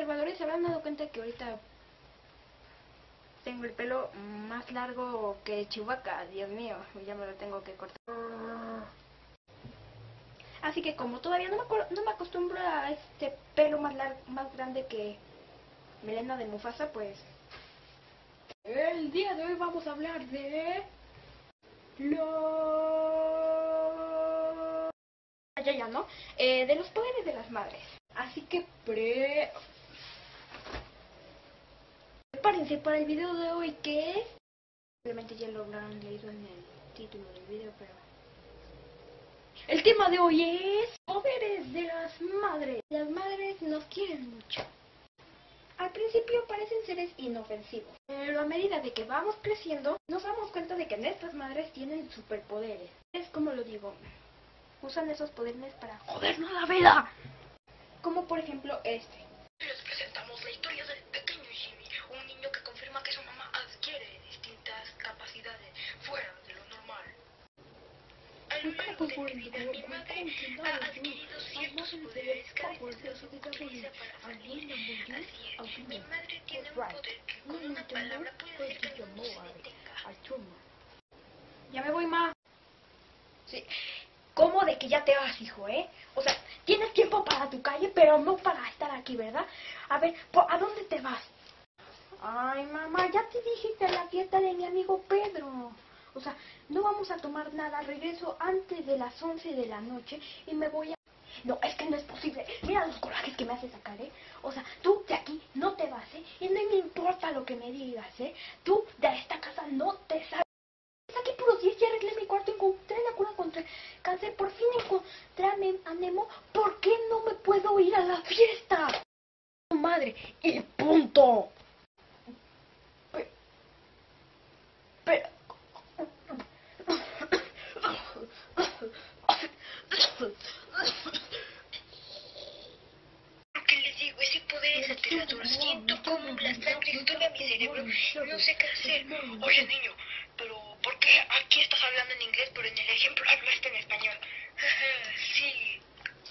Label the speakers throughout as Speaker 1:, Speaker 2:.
Speaker 1: observadores se habrán dado cuenta que ahorita tengo el pelo más largo que Chewbacca. Dios mío, ya me lo tengo que cortar. Así que como todavía no me acostumbro a este pelo más grande que melena de Mufasa, pues el día de hoy vamos a hablar de ¿no? De los poderes de las madres. Así que prepárense para el video de hoy, que es... Obviamente ya lo habrán leído en el título del video, pero... El tema de hoy es poderes de las madres. Las madres nos quieren mucho. Al principio parecen seres inofensivos, pero a medida de que vamos creciendo, nos damos cuenta de que nuestras madres tienen superpoderes. Es como lo digo, usan esos poderes para jodernos la vida. Como por ejemplo este. Les presentamos la historia del pequeño Jimmy, un niño que confirma que su mamá adquiere distintas capacidades fuera de lo normal. A lo largo de mi vida, mi madre ha adquirido ciertos poderes que a veces los utiliza para salir. Así es, mi madre tiene un poder que con una palabra puede hacer que el mundo se detenga. Ya me voy, ma. Sí. ¿Cómo de que ya te vas, hijo, O sea, tienes tiempo para tu calle, pero no para estar aquí, ¿verdad? A ver, ¿a dónde te vas? Ay, mamá, ya te dije que a la fiesta de mi amigo Pedro. O sea, no vamos a tomar nada. Regreso antes de las 11 de la noche y me voy a... No, es que no es posible. Mira los corajes que me hace sacar, O sea, tú de aquí no te vas, Y no me importa lo que me digas, Tú de esta casa no te sales. Saqué puros 10 y arreglé mi cuarto, encontré la cura contra el cáncer, por fin encontré a Nemo. ¿Por qué no me puedo ir a la fiesta? Madre, y punto. Pero... ¿Qué les digo? Ese poder es aterrador. Siento como la sangre estudia mi cerebro. No sé qué hacer. Oye, niño, pero ¿por qué aquí estás hablando en inglés, pero en el ejemplo hablaste en español? Sí.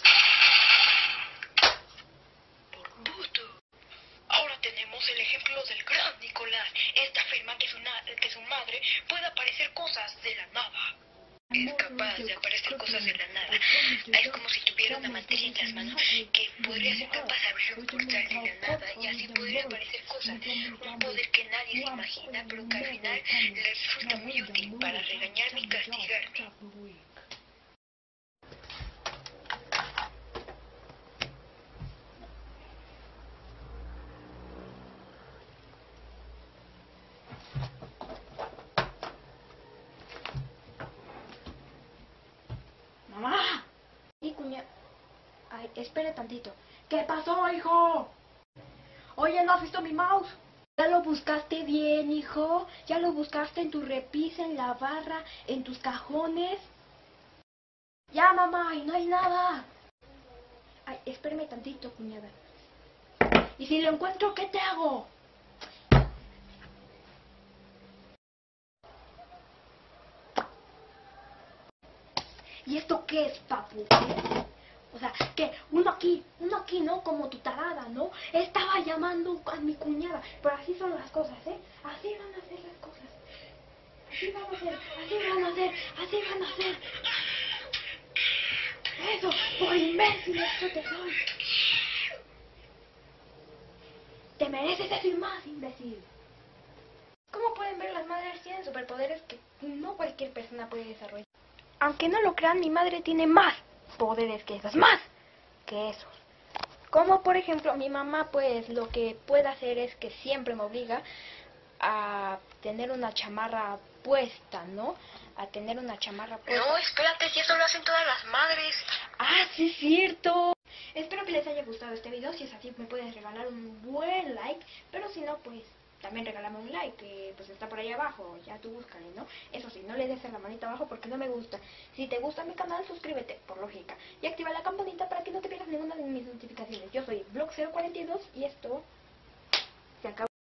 Speaker 1: Por puto. Ahora tenemos el ejemplo del gran Nicolás. Esta afirma que su madre puede aparecer cosas de la nada. Es capaz de aparecer cosas de la nada. Es como si tuviera una materia en las manos que podría ser capaz de abrir un portal de la nada y así podría aparecer cosas. Un poder que nadie se imagina, pero que al final le resulta muy útil para regañarme y castigarme. ¡Mamá! Sí, cuña... Ay, espere tantito. ¿Qué pasó, hijo? Oye, ¿no has visto mi mouse? ¿Ya lo buscaste bien, hijo? ¿Ya lo buscaste en tu repisa, en la barra, en tus cajones? Ya, mamá, y no hay nada. Ay, espérame tantito, cuñada. ¿Y si lo encuentro, qué te hago? ¿Y esto qué es, papu? O sea, que uno aquí, ¿no? Como tu tarada, ¿no? Estaba llamando a mi cuñada. Pero así son las cosas, Así van a ser las cosas. Así van a ser, así van a ser, así van a ser. Eso, por imbécil, eso te soy. Te mereces decir más, imbécil. Como pueden ver, las madres tienen superpoderes que no cualquier persona puede desarrollar. Aunque no lo crean, mi madre tiene más poderes que esos, más que esos. Como por ejemplo, mi mamá pues lo que puede hacer es que siempre me obliga a tener una chamarra puesta, ¿no? A tener una chamarra puesta. No, espérate, si eso lo hacen todas las madres. Ah, sí es cierto. Espero que les haya gustado este video. Si es así, me puedes regalar un buen like. Pero si no, pues también regálame un like, que pues está por ahí abajo. Ya tú búscale, ¿no? Eso sí, no le des a la manita abajo porque no me gusta. Si te gusta mi canal, suscríbete, por lógica. Y activa la campanita para que no te pierdas ninguna de mis notificaciones. Yo soy Vlog042 y esto se acabó.